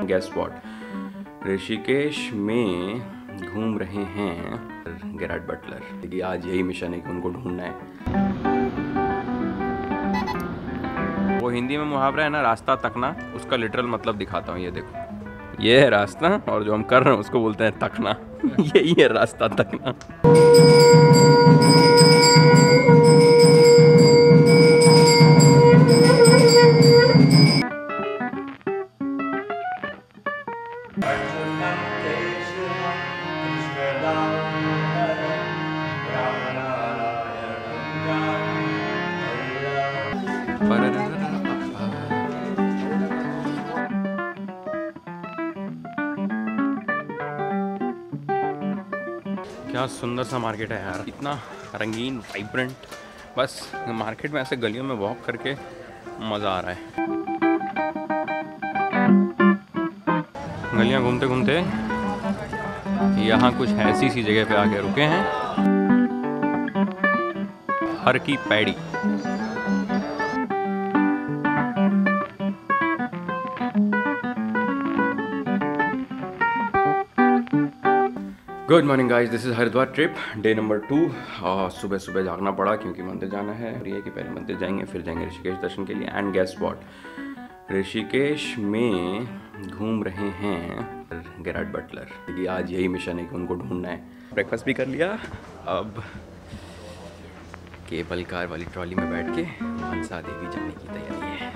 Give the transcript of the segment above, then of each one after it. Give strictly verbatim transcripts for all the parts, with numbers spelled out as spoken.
And guess what, Rishikesh में घूम रहे हैं गेरार्ड बटलर। देखिए आज यही मिशन है कि उनको ढूंढना है। वो हिंदी में मुहावरा है ना, रास्ता तकना, उसका लिटरल मतलब दिखाता हूँ। ये देखो, ये है रास्ता और जो हम कर रहे हैं उसको बोलते हैं तकना। यही है रास्ता तकना। क्या सुंदर सा मार्केट है यार, इतना रंगीन वाइब्रेंट। बस मार्केट में ऐसे गलियों में वॉक करके मज़ा आ रहा है। गलियां घूमते घूमते यहाँ कुछ ऐसी सी जगह पे आके रुके हैं, Har ki Pauri. Good morning guys, this is Haridwar trip day number two. और सुबह सुबह जागना पड़ा क्योंकि मंदिर जाना है। और ये कि पहले मंदिर जाएंगे फिर जाएंगे ऋषिकेश दर्शन के लिए। एंड गेस व्हाट, ऋषिकेश में घूम रहे हैं गेरार्ड बटलर। देखिए आज यही मिशन है कि उनको ढूंढना है। ब्रेकफास्ट भी कर लिया, अब केबल कार वाली ट्रॉली में बैठ के मनसा देवी जाने की तैयारी है।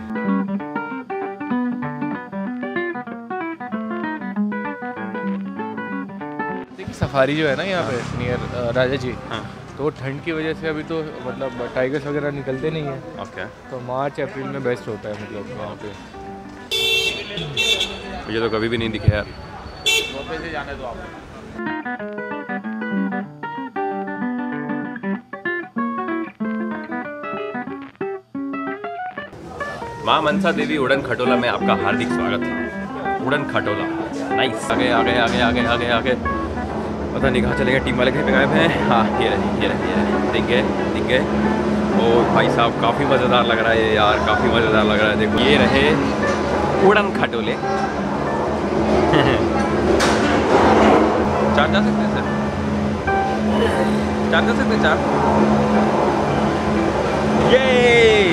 सफारी जो है ना यहाँ पे नियर राजा जी, हाँ। तो ठंड की वजह से अभी तो मतलब टाइगर्स वगैरह निकलते नहीं हैं। ओके, तो मार्च अप्रैल में बेस्ट होता है मतलब वहाँ पे। मुझे तो कभी भी नहीं दिखे यार। वापस से जाने दो आप। माँ मनसा देवी उड़न खटोला में आपका हार्दिक स्वागत है। उड़न खटोला नाइस। आगे आगे आगे आगे आगे आगे पता नहीं कहाँ चले गए, टीम वाले कहीं पे गायब हैं। हाँ ये रहे ये रहे ये रहे, दिख गए दिख गए। ओ भाई साहब काफ़ी मज़ेदार लग रहा है ये यार, काफ़ी मज़ेदार लग रहा है। देखो ये रहे उड़न खटोले। चार जा सकते हैं सर, चार जा सकते हैं, चार। ये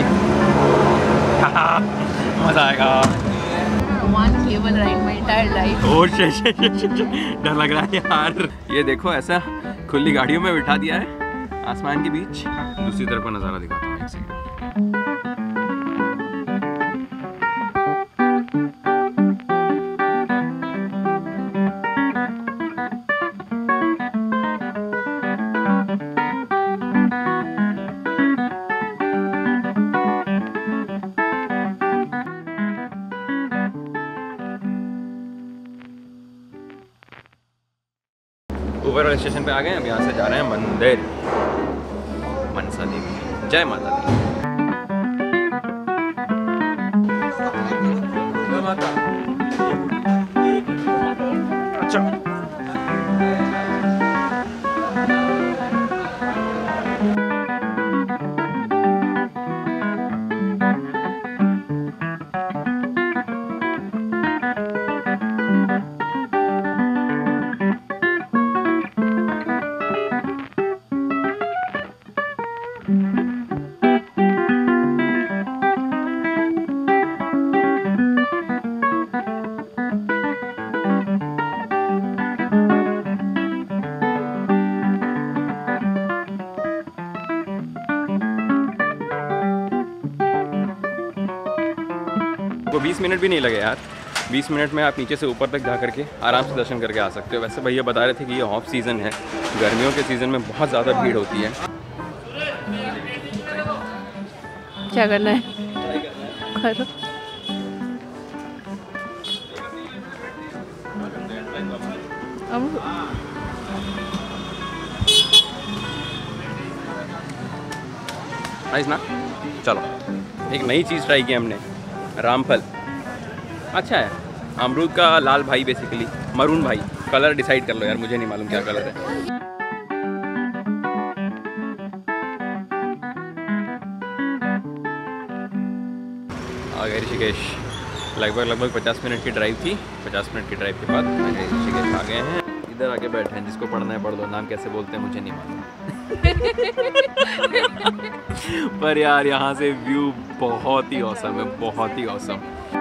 मज़ा आएगा। One cable ride my entire life. और शे, शे, शे, शे, शे, डर लग रहा है यार। ये देखो ऐसा खुली गाड़ियों में बिठा दिया है आसमान के बीच। दूसरी तरफ का नज़ारा दिखाता हूँ एक सेकंड। ऊपर वाले स्टेशन पे आ गए हैं। अब यहाँ से जा रहे हैं मंदिर मनसा देवी। जय माता दी। जय माता। अच्छा को बीस मिनट भी नहीं लगे यार। बीस मिनट में आप नीचे से ऊपर तक जा करके आराम से दर्शन करके आ सकते हो। वैसे भैया बता रहे थे कि ये ऑफ सीज़न है, गर्मियों के सीज़न में बहुत ज़्यादा भीड़ होती है। क्या करना है? करो। नाइस ना। चलो एक नई चीज़ ट्राई की हमने, रामफल। अच्छा है, अमरूद का लाल भाई बेसिकली, मरून भाई। कलर डिसाइड कर लो यार, मुझे नहीं मालूम क्या कलर है। आ गए ऋषिकेश। लगभग लगभग पचास मिनट की ड्राइव थी। पचास मिनट की ड्राइव के बाद ऋषिकेश आ गए हैं। इधर आके बैठे हैं, जिसको पढ़ना है पढ़ दो। नाम कैसे बोलते हैं मुझे नहीं मालूम। पर यार यहाँ से व्यू बहुत ही औसम है, बहुत ही औसम।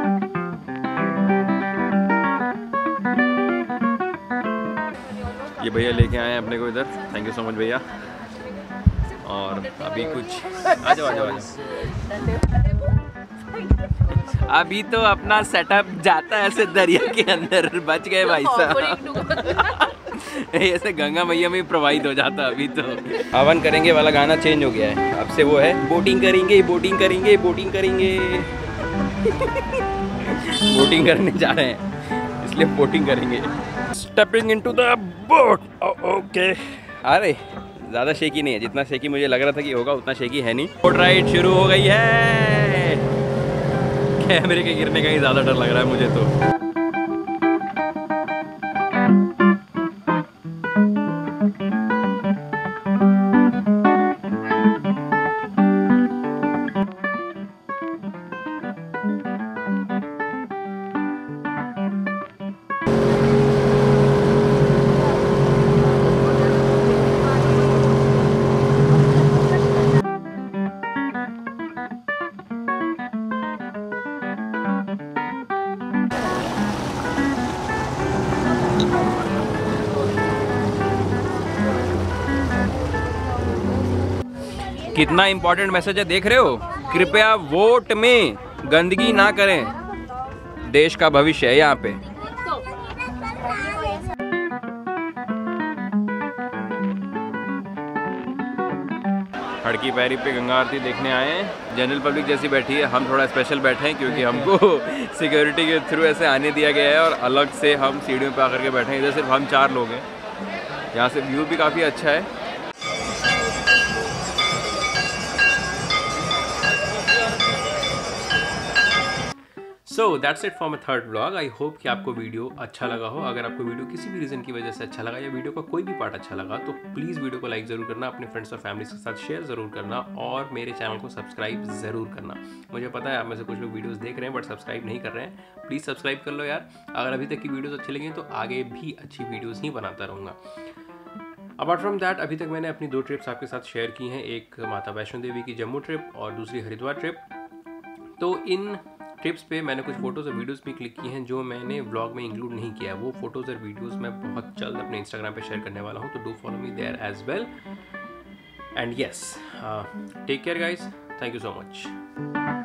ये भैया लेके आए हैं अपने को इधर, थैंक यू सो मच भैया। और अभी कुछ आ जाओ आ जाओ आ जाओ। अभी तो अपना सेटअप जाता है ऐसे दरिया के अंदर, बच गए भाई साहब। ऐसे गंगा मैया में प्रवाहित हो जाता। अभी तो हवन करेंगे वाला गाना चेंज हो गया है, अब से वो है बोटिंग करेंगे बोटिंग करेंगे बोटिंग करेंगे। बोटिंग करने जा रहे हैं इसलिए बोटिंग करेंगे। Stepping into the boat. Okay, अरे ज़्यादा शेकी नहीं है, जितना शेकी मुझे लग रहा था कि होगा उतना शेकी है नहीं। बोट राइड शुरू हो गई है। कैमरे के गिरने का ही ज़्यादा डर लग रहा है मुझे तो। कितना इंपॉर्टेंट मैसेज है देख रहे हो? कृपया वोट में गंदगी ना करें, देश का भविष्य है यहाँ पे। खड़की पैरी पे गंगा आरती देखने आए हैं। जनरल पब्लिक जैसी बैठी है, हम थोड़ा स्पेशल बैठे हैं क्योंकि हमको सिक्योरिटी के थ्रू ऐसे आने दिया गया है और अलग से हम सीढ़ियों पे आकर के बैठे हैं। इधर सिर्फ हम चार लोग हैं। यहाँ से व्यू भी काफ़ी अच्छा है। So that's it for my third vlog. I hope कि आपको वीडियो अच्छा लगा हो। अगर आपको वीडियो किसी भी रीज़न की वजह से अच्छा लगा या वीडियो का कोई भी पार्ट अच्छा लगा तो प्लीज़ वीडियो को लाइक ज़रूर करना, अपने फ्रेंड्स और फैमिली के साथ शेयर ज़रूर करना और मेरे चैनल को सब्सक्राइब ज़रूर करना। मुझे पता है आप में से कुछ लोग वीडियोज़ देख रहे हैं बट सब्सक्राइब नहीं कर रहे हैं। प्लीज़ सब्सक्राइब कर लो यार। अगर अभी तक की वीडियोज़ अच्छी लगी तो आगे भी अच्छी वीडियोज़ ही बनाता रहूँगा। अपार्ट फ्रॉम दैट अभी तक मैंने अपनी दो ट्रिप्स आपके साथ शेयर की हैं, एक माता वैष्णो देवी की जम्मू ट्रिप और दूसरी हरिद्वार ट्रिप। तो इन ट्रिप्स पे मैंने कुछ फोटोज़ और वीडियोस भी क्लिक की हैं जो मैंने व्लॉग में इंक्लूड नहीं किया है। वो फोटोज़ और वीडियोस मैं बहुत जल्द अपने इंस्टाग्राम पे शेयर करने वाला हूँ, तो do follow me there as well. And yes, take care guys, thank you so much.